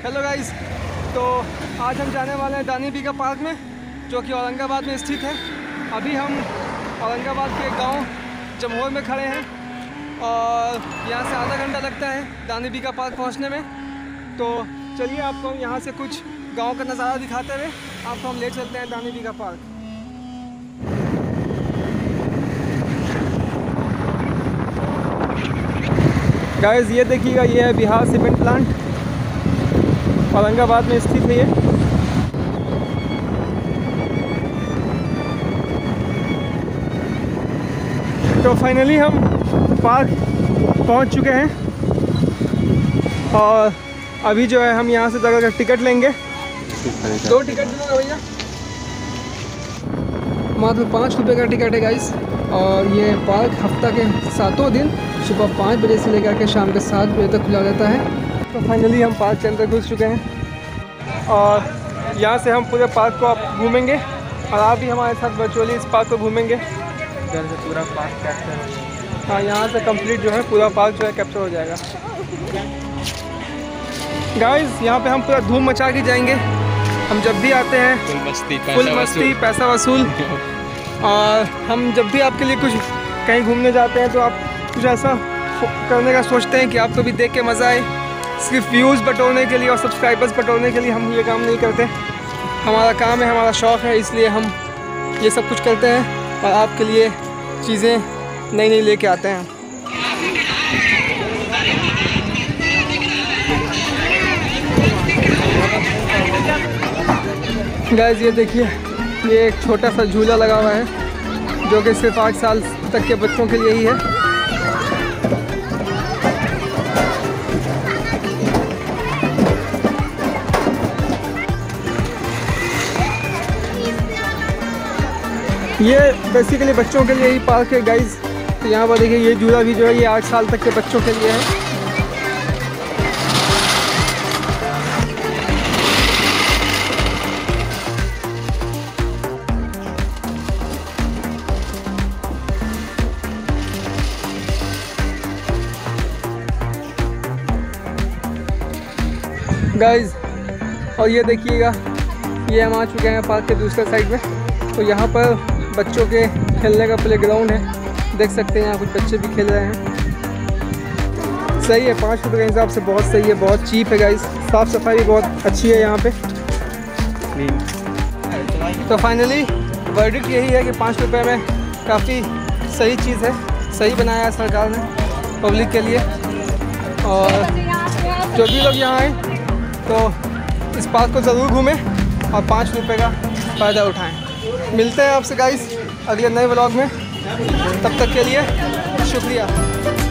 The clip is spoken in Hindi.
हेलो गाइस, तो आज हम जाने वाले हैं दानी बीघा पार्क में, जो कि औरंगाबाद में स्थित है। अभी हम औरंगाबाद के गांव जमहोर में खड़े हैं और यहाँ से आधा घंटा लगता है दानी बीघा पार्क पहुँचने में। तो चलिए आपको हम यहाँ से कुछ गांव का नज़ारा दिखाते हुए आपको हम ले चलते हैं दानी बीघा पार्क। गाइस ये देखिएगा, ये है बिहार सीमेंट प्लांट, औरंगाबाद में स्थित है ये। तो फाइनली हम पार्क पहुंच चुके हैं और अभी जो है हम यहाँ से जाकर टिकट लेंगे। 2 टिकट दूँगा भैया, मात्र 5 रुपये का टिकट है गाइस। और ये पार्क हफ्ता के 7 दिन सुबह 5 बजे से लेकर के शाम के 7 बजे तक खुला रहता है। तो फाइनली हम पार्क के अंदर घुस चुके हैं और यहाँ से हम पूरे पार्क को आप घूमेंगे और आप भी हमारे साथ वर्चुअली इस पार्क को घूमेंगे। इधर से पूरा पार्क कैप्चर हो जाएगा। हाँ, यहाँ से कंप्लीट जो है पूरा पार्क जो है कैप्चर हो जाएगा। गाइस यहाँ पे हम पूरा धूम मचा के जाएंगे। हम जब भी आते हैं फुल मस्ती पैसा वसूल। और हम जब भी आपके लिए कुछ कहीं घूमने जाते हैं तो आप कुछ ऐसा करने का सोचते हैं कि आपको भी देख के मज़ा आए। सिर्फ व्यूज़ बटोरने के लिए और सब्सक्राइबर्स बटोरने के लिए हम ये काम नहीं करते। हमारा काम है, हमारा शौक़ है, इसलिए हम ये सब कुछ करते हैं और आपके लिए चीज़ें नई नई लेके आते हैं। गाइस ये देखिए, ये एक छोटा सा झूला लगा हुआ है जो कि सिर्फ 8 साल तक के बच्चों के लिए ही है। ये बेसिकली बच्चों के लिए ही पार्क है गाइस। तो यहाँ पर देखिए, ये झूला भी जो है ये 8 साल तक के बच्चों के लिए है। गाइस और ये देखिएगा, ये हम आ चुके हैं पार्क के दूसरे साइड में। तो यहाँ पर बच्चों के खेलने का प्लेग्राउंड है, देख सकते हैं यहाँ कुछ बच्चे भी खेल रहे हैं। सही है, 5 रुपये के हिसाब से बहुत सही है, बहुत चीप है गाइस। साफ़ सफाई भी बहुत अच्छी है यहाँ पे। तो फाइनली वर्डिक्ट यही है कि 5 रुपये में काफ़ी सही चीज़ है, सही बनाया है सरकार ने पब्लिक के लिए। और जो भी लोग यहाँ आए तो इस पार्क को ज़रूर घूमें और 5 रुपये का फ़ायदा उठाएं। मिलते हैं आपसे गाइस अगले नए व्लॉग में, तब तक के लिए शुक्रिया।